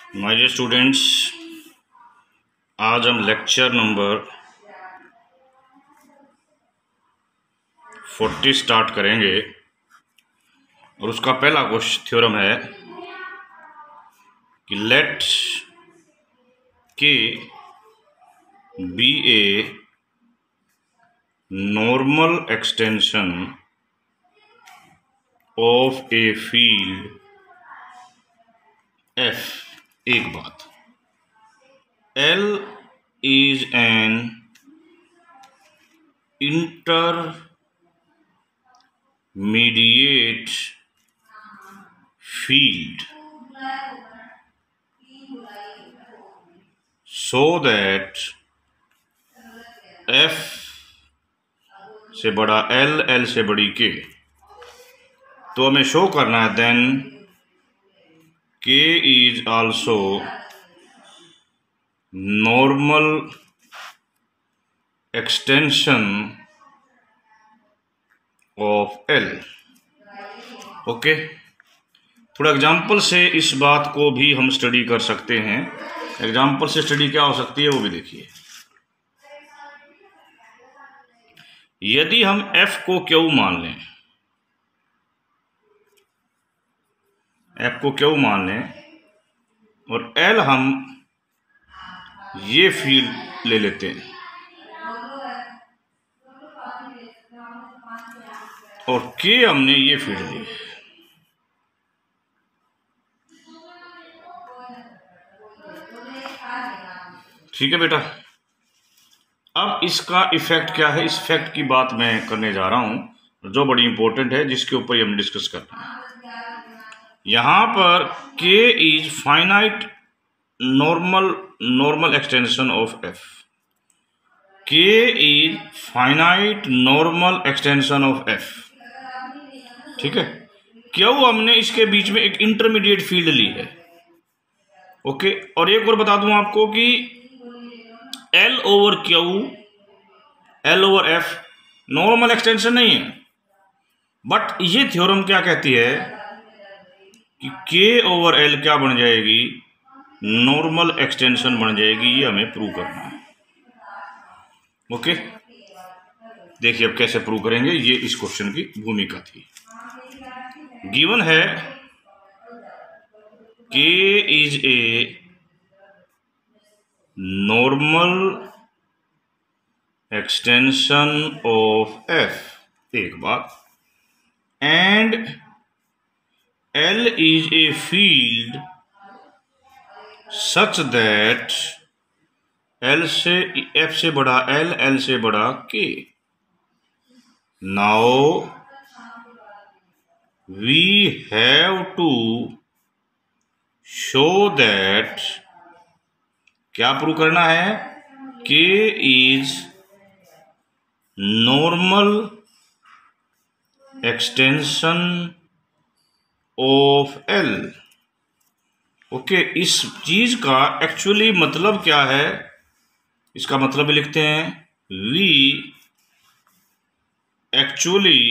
My dear students, आज हम lecture number 40 start करेंगे और उसका पहला क्वेश्चन थ्योरम है कि let K be a normal extension of a field F. एक बात, L is an intermediate field so that F से बड़ा L, L से बड़ी K। तो हमें शो करना है then K is also normal extension of L। Okay, थोड़ा एग्जाम्पल से इस बात को भी हम स्टडी कर सकते हैं। एग्जाम्पल से स्टडी क्या हो सकती है वो भी देखिए। यदि हम F को Q मान लें, F को Q मान लें और L हम ये फील्ड ले लेते हैं और K हमने ये फील्ड ली। ठीक है बेटा, अब इसका इफेक्ट क्या है, इस फैक्ट की बात मैं करने जा रहा हूं जो बड़ी इंपॉर्टेंट है, जिसके ऊपर ही हम डिस्कस करना है। यहां पर K is finite normal extension of F। K is finite normal extension of F। ठीक है, क्यों हमने इसके बीच में एक इंटरमीडिएट फील्ड ली है। ओके, और एक और बता दूं आपको कि L over Q, L over F normal extension नहीं है, बट ये थ्योरम क्या कहती है कि K ओवर L क्या बन जाएगी, नॉर्मल एक्सटेंशन बन जाएगी। ये हमें प्रूव करना है। ओके, देखिए अब कैसे प्रूव करेंगे, ये इस क्वेश्चन की भूमिका थी। गिवन है K is a normal extension of F। एक बात, and L is a field such that L से F से बड़ा L, L से बड़ा K। Now we have to show that, क्या प्रूव करना है, K is normal extension of L। Okay, इस चीज का एक्चुअली मतलब क्या है, इसका मतलब भी लिखते हैं, वी एक्चुअली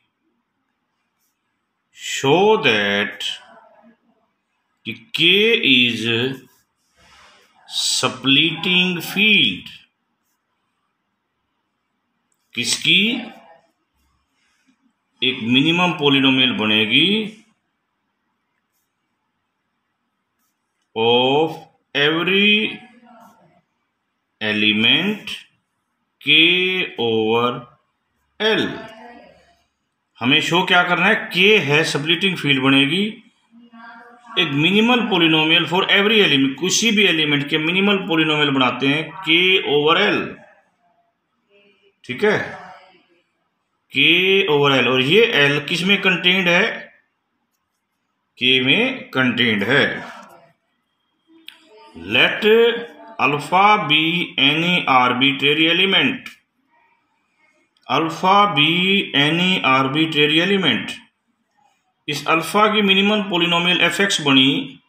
शो दैट कि K इज स्प्लिटिंग फील्ड। किसकी, एक मिनिमम पॉलिनोमियल बनेगी of every element K over L। हमें शो क्या करना है, K है स्प्लिटिंग फील्ड बनेगी, एक minimal polynomial for every element, किसी भी एलिमेंट के मिनिमल पॉलिनोमियल बनाते हैं K ओवर L। ठीक है, K ओवर L, और ये L किस में कंटेन्ड है, K में कंटेन्ड है। Let alpha be any arbitrary element, alpha be any arbitrary element. इस अल्फा की मिनिमम पॉलिनोमियल fx बनी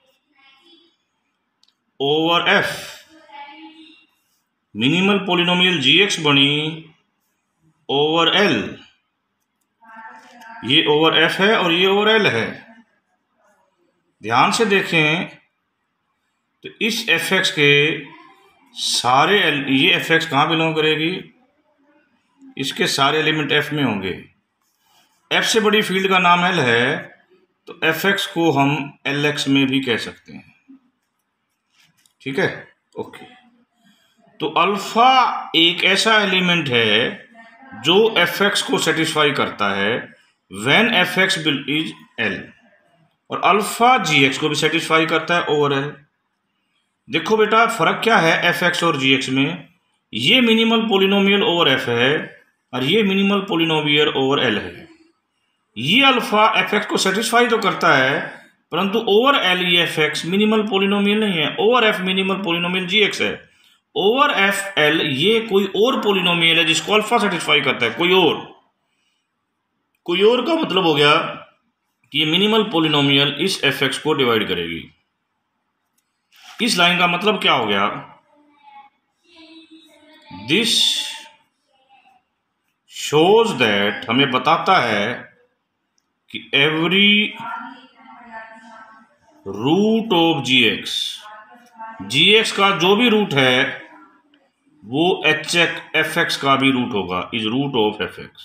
over f, minimal polynomial gx बनी ओवर l। ये ओवर f है और ये ओवर l है। ध्यान से देखें, तो इस एफ एक्स के सारे ये एफ एक्स कहाँ बिलोंग करेगी, इसके सारे एलिमेंट एफ में होंगे। एफ से बड़ी फील्ड का नाम एल है, तो एफ एक्स को हम एल एक्स में भी कह सकते हैं। ठीक है, ओके। तो अल्फा एक ऐसा एलिमेंट है जो एफ एक्स को सेटिस्फाई करता है when F X is L, और अल्फा जी एक्स को भी सेटिस्फाई करता है ओवर एल। देखो बेटा फर्क क्या है एफ एक्स और जी एक्स में, ये मिनिमल पोलिनोमियल ओवर एफ है और ये मिनिमल पोलिनोमियल ओवर एल है। ये अल्फा एफ एक्स को सेटिस्फाई तो करता है, परंतु ओवर एल ये एफ एक्स मिनिमल पोलिनोमियल नहीं है। Over F minimal polynomial G X है, ओवर एफ एल ये कोई और पोलिनोमियल है जिसको अल्फा सेटिस्फाई करता है, कोई और का मतलब हो गया कि ये मिनिमल पोलिनोमियल इस एफ एक्स को डिवाइड करेगी। इस लाइन का मतलब क्या हो गया, दिस शोज दैट, हमें बताता है कि every root of G X का जो भी रूट है वो एफ एक्स का भी रूट होगा, is root of F X.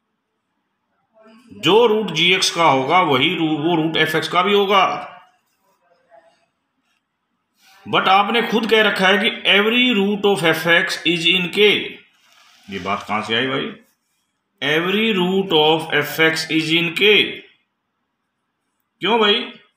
जो रूट जी एक्स का होगा वही वो रूट एफ एक्स का भी होगा। बट आपने खुद कह रखा है कि every root of F X is in K, ये बात कहां से आई भाई, every root of F X is in K. क्यों भाई,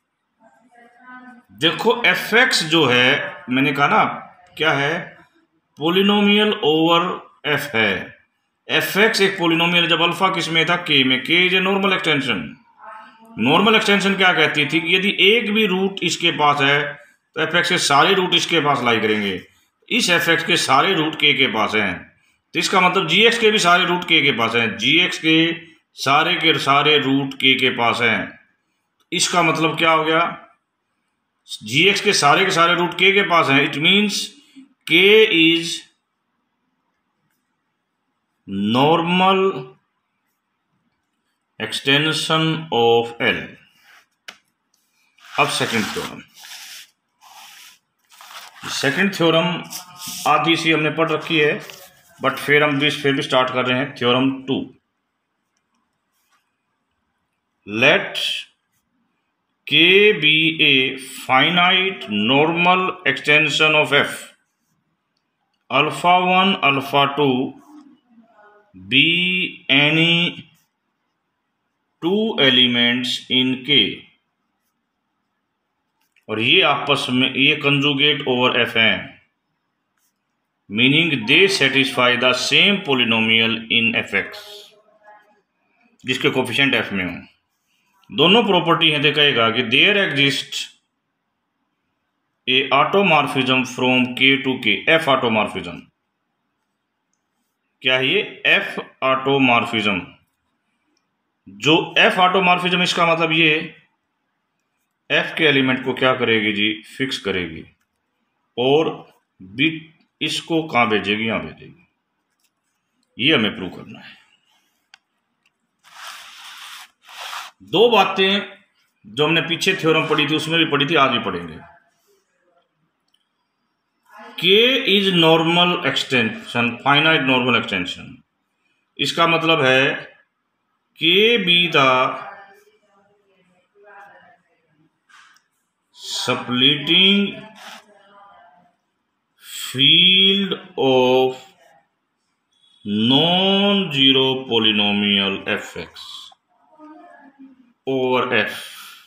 देखो एफ एक्स जो है मैंने कहा ना क्या है, पोलिनोमियल ओवर एफ है। एफ एक्स एक पोलिनोमियल जब अल्फा किस में था, के में। K is a normal extension. Normal extension क्या कहती थी कि यदि एक भी रूट इसके पास है तो एफ एक्स के सारे रूट इसके पास लाई करेंगे। इस एफ एक्स के सारे रूट के पास हैं, तो इसका मतलब जी एक्स के भी सारे रूट के पास हैं, जी एक्स के सारे रूट के पास हैं। इसका मतलब क्या हो गया, जी एक्स के सारे रूट के पास हैं, it means K is normal extension of L. अब सेकंड थ्योरम आधी सी हमने पढ़ रखी है, बट फिर भी स्टार्ट कर रहे हैं। Theorem 2, let K be a finite normal extension of F, alpha 1 alpha 2 be any two elements in K, और ये आपस में ये कंजुगेट ओवर एफ हैं, meaning they satisfy the same polynomial in F X, जिसके कोफिशिएंट एफ में हो। दोनों प्रॉपर्टी है, तो कहेगा कि there exist a automorphism from K to K, F automorphism. क्या है ये, एफ ऑटोमॉर्फिज्म। जो एफ ऑटोमॉर्फिज्म, इसका मतलब ये एफ के एलिमेंट को क्या करेगी जी, फिक्स करेगी, और बिट इसको कहां भेजेगी, यहां भेजेगी। ये हमें प्रूव करना है। दो बातें जो हमने पीछे थ्योरम पढ़ी थी उसमें भी पढ़ी थी, आज भी पढ़ेंगे। K is normal extension, finite normal extension. इसका मतलब है K be the splitting field of non-zero polynomial fx over f,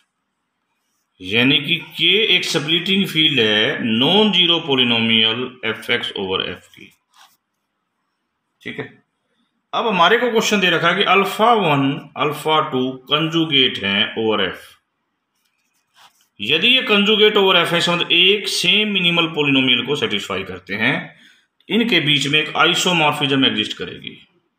यानी कि k एक स्प्लिटिंग फील्ड है non zero polynomial fx over f की। ठीक है, अब हमारे को क्वेश्चन दे रखा है कि अल्फा 1 अल्फा 2 कंजुगेट हैं ओवर f। यदि ये कंजुगेट ओवर एफ है, मतलब एक सेम मिनिमल पोलिनोमियल को सेटिस्फाई करते हैं, इनके बीच में एक आइसोमॉर्फिज्म एग्जिस्ट करेगी,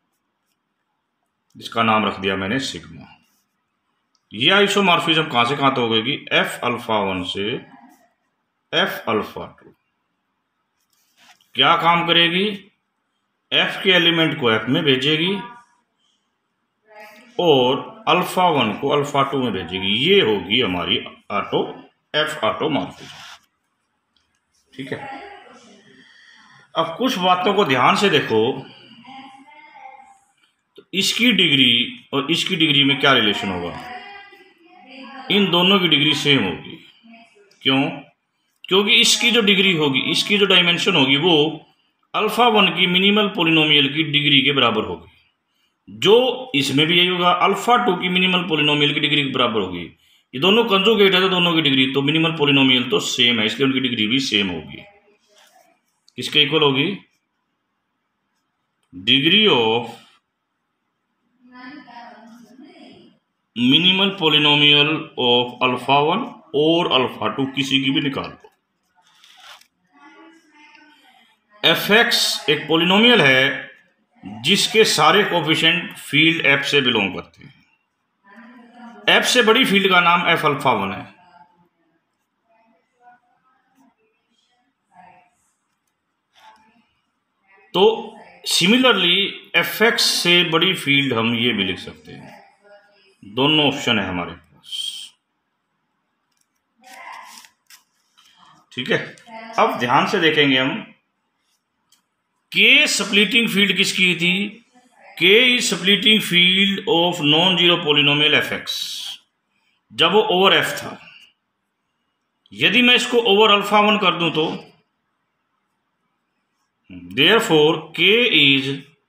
जिसका नाम रख दिया मैंने सिग्मा। ये आइसोमॉर्फिज्म कहां से कहां तक होगी, एफ अल्फा 1 से एफ अल्फा 2। क्या काम करेगी, एफ के एलिमेंट को एफ में भेजेगी और अल्फा 1 को अल्फा 2 में भेजेगी। ये होगी हमारी एफ ऑटोमॉर्फिज्म। ठीक है। अब कुछ बातों को ध्यान से देखो, तो इसकी डिग्री और इसकी डिग्री में क्या रिलेशन होगा? इन दोनों की डिग्री सेम होगी। क्यों? क्योंकि इसकी जो डिग्री होगी, इसकी जो डायमेंशन होगी, वो अल्फा 1 की मिनिमल पोलिनोमियल की डिग्री के बराबर होगी। जो इसमें भी यही होगा, अल्फा 2 की मिनिमल पोलिनोमियल की डिग्री के बराबर होगी। ये दोनों कंजुगेट है तो दोनों की डिग्री तो मिनिमल पोलिनोमियल तो सेम है, इसलिए उनकी डिग्री भी सेम होगी। किसके इक्वल होगी? Degree of minimal polynomial of alpha 1 और अल्फा 2 किसी की भी निकाल लो। एफ एक्स एक पोलिनोमियल है जिसके सारे कोफिशिएंट फील्ड एफ से बिलोंग करते हैं। एफ से बड़ी फील्ड का नाम एफ अल्फा 1 है। तो सिमिलरली एफ एक्स से बड़ी फील्ड हम ये भी लिख सकते हैं। दोनों ऑप्शन है हमारे पास, ठीक है। अब ध्यान से देखेंगे हम, के स्प्लिटिंग फील्ड किसकी थी? K is splitting field of non zero polynomial F X, जब वो ओवर एफ था। यदि मैं इसको ओवर अल्फा 1 कर दूं तो therefore K is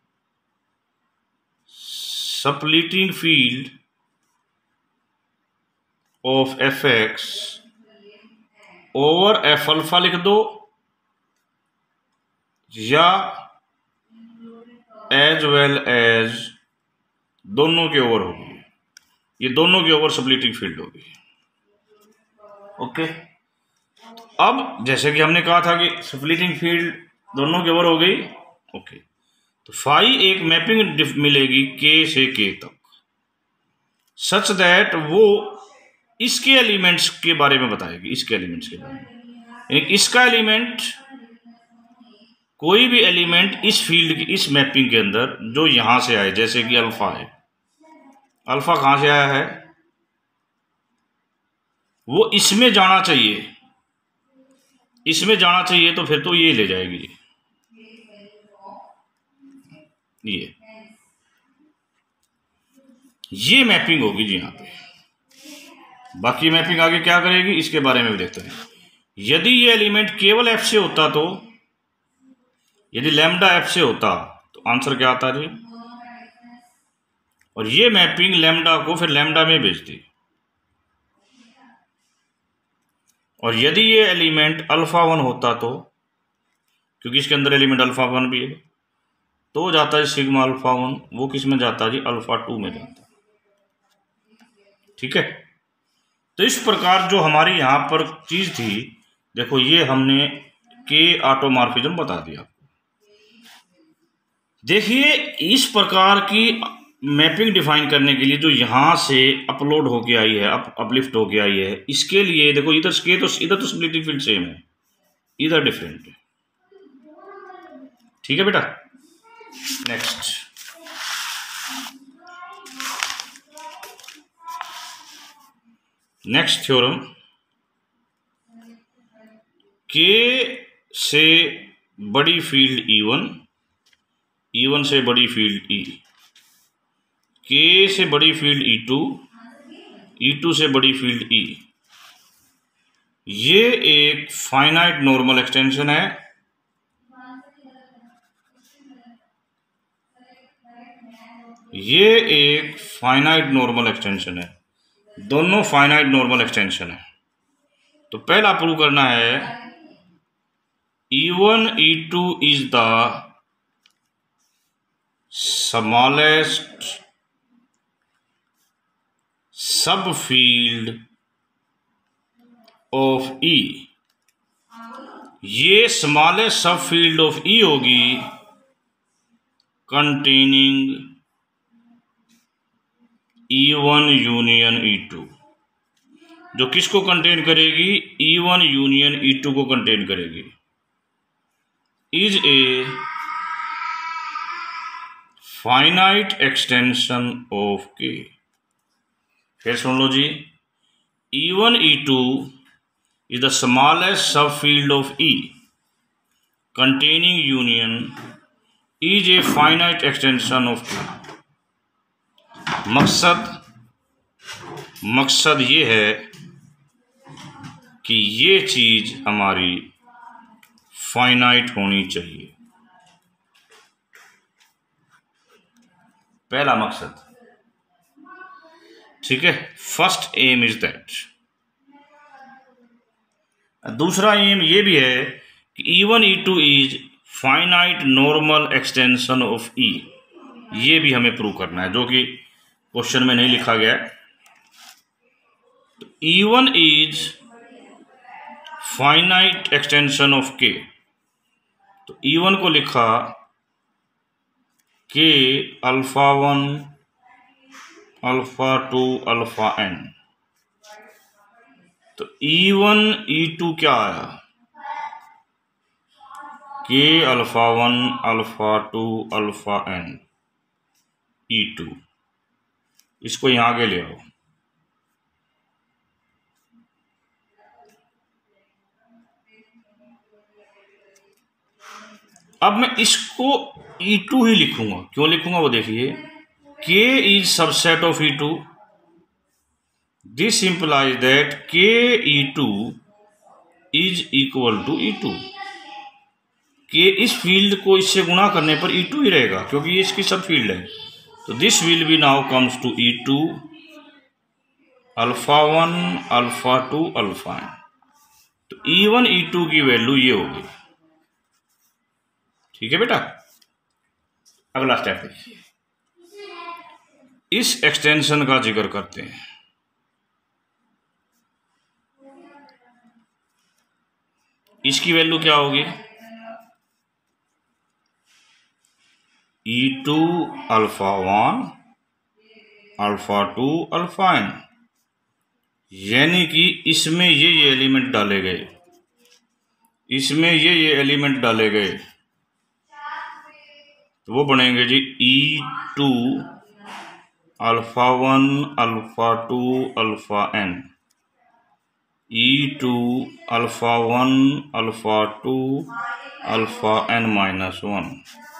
splitting field of F X over F alpha लिख दो, या एज वेल एज दोनों के ओवर होगी। ये दोनों के ओवर स्प्लिटिंग फील्ड होगी। ओके। अब जैसे कि हमने कहा था कि स्प्लिटिंग फील्ड दोनों के ओवर हो गई। ओके। तो फाई एक मैपिंग मिलेगी के से के तक, सच दैट वो इसके एलिमेंट्स के बारे में बताएगी। इसके एलिमेंट्स के बारे में, इसका एलिमेंट, कोई भी एलिमेंट इस फील्ड की, इस मैपिंग के अंदर जो यहां से आए, जैसे कि अल्फा है, अल्फा कहां से आया है, वो इसमें जाना चाहिए। इसमें जाना चाहिए तो फिर तो ये ले जाएगी, ये मैपिंग होगी जी यहां पे। बाकी मैपिंग आगे क्या करेगी इसके बारे में भी देखते हैं। यदि ये एलिमेंट केवल एफ से होता तो, यदि लैम्डा एफ से होता तो आंसर क्या आता जी? और ये मैपिंग लैम्डा को फिर लैम्डा में भेजती। और यदि ये एलिमेंट अल्फा 1 होता तो, क्योंकि इसके अंदर एलिमेंट अल्फा 1 भी है, तो जाता है सिग्मा अल्फा 1, वो किस में जाता है जी? अल्फा 2 में जाता। ठीक है। तो इस प्रकार जो हमारी यहां पर चीज थी, देखो ये हमने के ऑटोमॉर्फिज्म बता दिया। देखिए इस प्रकार की मैपिंग डिफाइन करने के लिए जो यहां से अपलोड होके आई है, अपलिफ्ट होके आई है, इसके लिए देखो इधर के तो इधर तो स्प्लिटिंग फील्ड सेम है, इधर डिफरेंट है। ठीक है बेटा। नेक्स्ट, नेक्स्ट थ्योरम, के से बड़ी फील्ड E1, E1 से बड़ी फील्ड E, के से बड़ी फील्ड E2, E2 से बड़ी फील्ड E, ये एक फाइनाइट नॉर्मल एक्सटेंशन है। ये एक फाइनाइट नॉर्मल एक्सटेंशन है, दोनों फाइनाइट नॉर्मल एक्सटेंशन है। तो पहला प्रूव करना है E1 E2 is the smallest sub field of E। ये smallest sub field of E होगी कंटेनिंग E1 यूनियन E2, जो किसको कंटेन करेगी? E1 यूनियन E2 को कंटेन करेगी। Is a finite extension of K. फिर सुन लो जी, E1 E2 is the smallest sub field of E। containing union is a finite extension of Q. मकसद ये है कि ये चीज हमारी फाइनाइट होनी चाहिए। पहला मकसद, ठीक है, फर्स्ट एम इज दैट। दूसरा एम ये भी है कि E1 E2 is finite normal extension of E। ये भी हमें प्रूव करना है, जो कि क्वेश्चन में नहीं लिखा गया है। तो E1 is finite extension of K। तो E1 को लिखा K alpha 1 alpha 2 alpha n। तो E1 E2 क्या आया? K alpha 1 alpha 2 alpha n E2। इसको यहां आगे ले आओ। अब मैं इसको E2 ही लिखूंगा। क्यों लिखूंगा वो देखिए। K is subset of E2। This implies that K E2 is equal to E2। कि इस फील्ड को इससे गुणा करने पर E2 ही रहेगा, क्योंकि ये इसकी सब फील्ड है। तो this will be now comes to E2 alpha 1 alpha 2 alpha n। तो E1 E2 की वैल्यू ये होगी। ठीक है बेटा। अगला स्टेप देखिए, इस एक्सटेंशन का जिक्र करते हैं। इसकी वैल्यू क्या होगी? E2 alpha 1 alpha 2 alpha n, यानी कि इसमें ये एलिमेंट डाले गए, इसमें ये एलिमेंट डाले गए, तो वो बनेंगे जी E2 alpha 1 alpha 2 alpha n। E2 alpha 1 alpha 2 alpha n minus 1।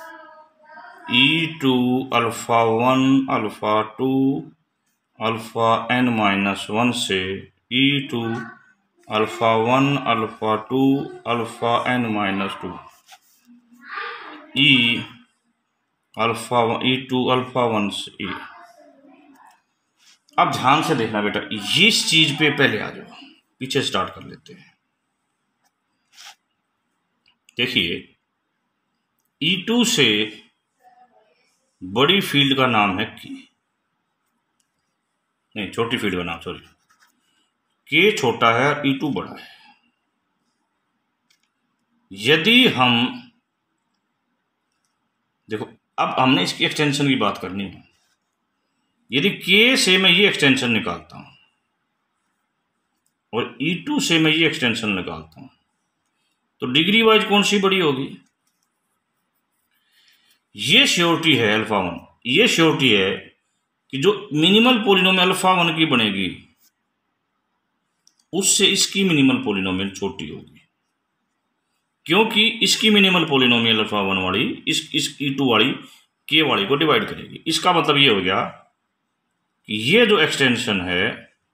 E2 alpha 1 alpha 2 alpha n minus 1 से E2 alpha 1 alpha 2 alpha n minus 2। E2 alpha 1 से E। अब ध्यान से देखना बेटा, इस चीज पे पहले आ जाओ, पीछे स्टार्ट कर लेते हैं। देखिए, E2 से बड़ी फील्ड का नाम है K, नहीं छोटी फील्ड का नाम, सॉरी, K छोटा है और E2 बड़ा है। यदि हम देखो, अब हमने इसकी एक्सटेंशन की बात करनी है। यदि K से मैं ये एक्सटेंशन निकालता हूं और E2 से मैं ये एक्सटेंशन निकालता हूं, तो डिग्री वाइज कौन सी बड़ी होगी? ये श्योरिटी है अल्फा 1, ये श्योरिटी है कि जो मिनिमल पॉलिनोमियल अल्फा 1 की बनेगी उससे इसकी मिनिमल पॉलिनोमियल छोटी होगी, क्योंकि इसकी मिनिमल पॉलिनोमियल अल्फा 1 वाली इस E2 वाली K वाली को डिवाइड करेगी। इसका मतलब ये हो गया कि ये जो एक्सटेंशन है,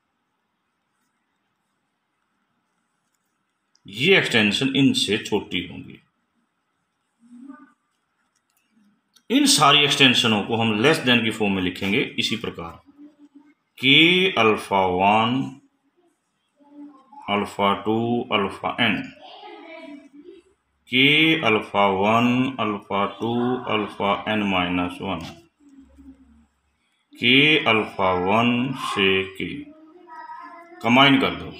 ये एक्सटेंशन इनसे छोटी होंगी। इन सारी एक्सटेंशनों को हम लेस देन की फॉर्म में लिखेंगे इसी प्रकार, K alpha 1 alpha 2 alpha n, K alpha 1 alpha 2 alpha n minus 1, K alpha 1 से K कंबाइन कर दो,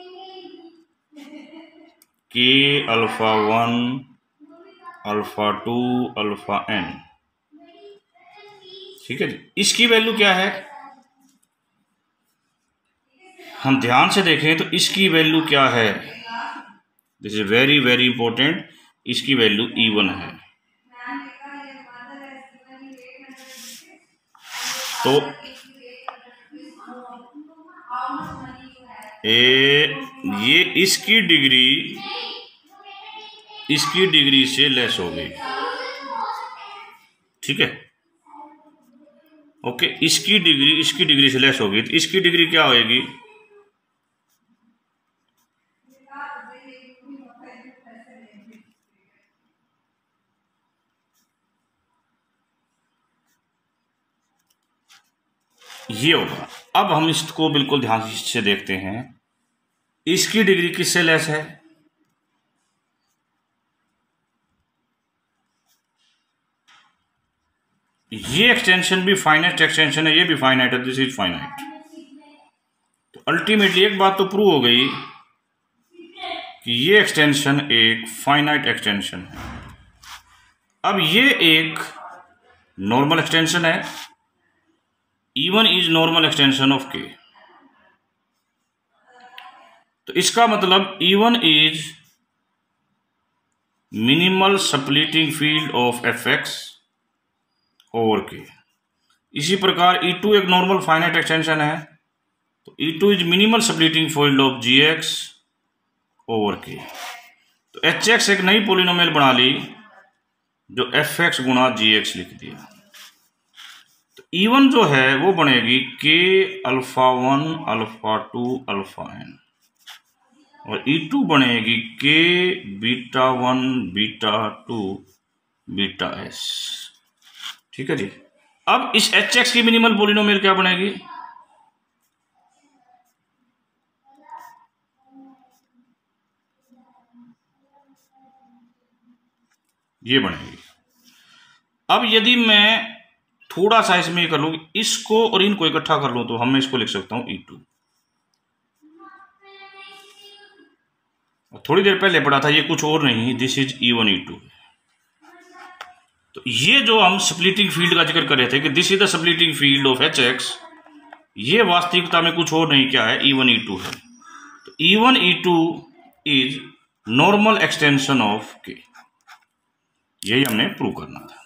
K alpha 1 alpha 2 alpha n। ठीक है जी। इसकी वैल्यू क्या है? हम ध्यान से देखें तो इसकी वैल्यू क्या है? This is very very important. इसकी वैल्यू E1 है। तो ये इसकी डिग्री इसकी डिग्री से लेस होगी, ठीक है। ओके, इसकी डिग्री से लेस होगी, तो इसकी डिग्री क्या होगी? ये होगा। अब हम इसको बिल्कुल ध्यान से देखते हैं, इसकी डिग्री किससे लेस है? ये एक्सटेंशन भी फाइनाइट एक्सटेंशन है, ये भी फाइनाइट है, दिस इज फाइनाइट। तो अल्टीमेटली एक बात तो प्रूव हो गई कि ये एक्सटेंशन एक फाइनाइट एक्सटेंशन है। अब ये एक नॉर्मल एक्सटेंशन है, E1 is normal extension of K। तो इसका मतलब E1 is minimal splitting field of Fx over K। इसी प्रकार E2 एक नॉर्मल फाइनाइट एक्सटेंशन है, तो E2 is minimal splitting field of Gx over K। तो Hx एक नई पोलिनोमियल बना ली जो Fx गुणा Gx लिख दिया। तो E1 जो है वो बनेगी K α1 α2 αn, और E2 बनेगी K β1 β2 βs, ठीक है जी। अब इस Hx की मिनिमल पोलिनोमियल क्या बनेगी? ये बनेगी। अब यदि मैं थोड़ा सा इसमें कर लूँ, इसको और इनको इकट्ठा कर लूँ, तो हम इसको लिख सकता हूं E2। थोड़ी देर पहले पढ़ा था, ये कुछ और नहीं, दिस इज E1 E2। तो ये जो हम स्प्लिटिंग फील्ड का जिक्र कर रहे थे कि this is the splitting field of Hx, ये वास्तविकता में कुछ और नहीं, क्या है? E1 E2 है। तो E1 E2 is normal extension of K, यही हमने प्रूव करना था।